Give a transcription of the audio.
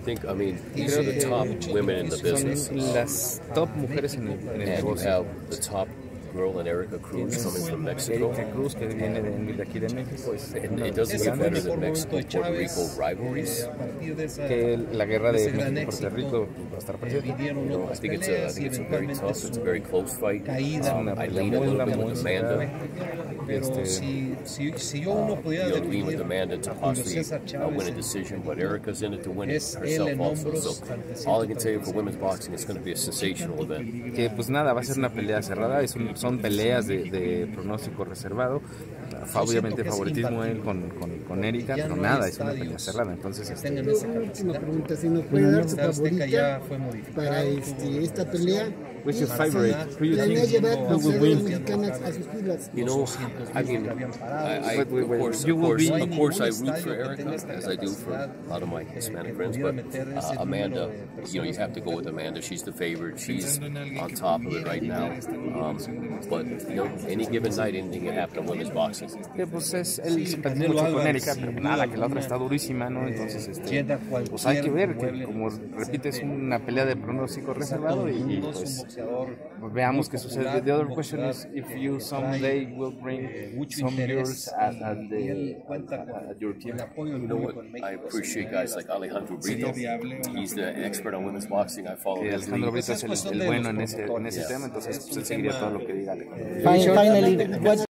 think, I mean, these are the top women in the business. Son las top mujeres en el And you negocio. have the top girl in Érika Cruz coming from Mexico. Érika Cruz, que viene de aquí de México. And it doesn't get better than Mexico-Puerto Rico rivalries. Que la guerra de México-Puerto Rico va a estar presente. You know, I think it's a very tough, it's a very close fight. I lean a muy little bit with Amanda. Este, Lean with Amanda to possibly win a decision, but Érika's in it to win it herself also. So all I can tell you for women's boxing, it's going to be a sensational event. que pues nada, va a ser una pelea cerrada, son peleas de pronóstico reservado, obviamente favoritismo él con Érika, pero nada, es una pelea cerrada, entonces Una última pregunta, si nos puede dar su favorita para esta pelea. Which is favorite? Who you Planea think llevar who will win? mexicanas a sus filas. You know, I mean, of course, I root for Érika, as I do for a lot of my Hispanic friends, but Amanda, you know, you have to go with Amanda. She's the favorite. She's on top of it right now. But, you know, any given night, anything can happen in women's boxing. Pues él simpatiza mucho con Érika, pero nada, que la otra está durísima, ¿no? Entonces, pues hay que ver, que como repite, es una pelea de pronóstico reservado y pues veamos qué sucede. The other question is if you someday will bring some girls at your team. You know what? I appreciate guys like Alejandro Brito. He's the expert on women's boxing. I follow his Alejandro lead. Brito es el bueno en ese tema, entonces pues, él seguiría todo lo que diga Alejandro. Finally,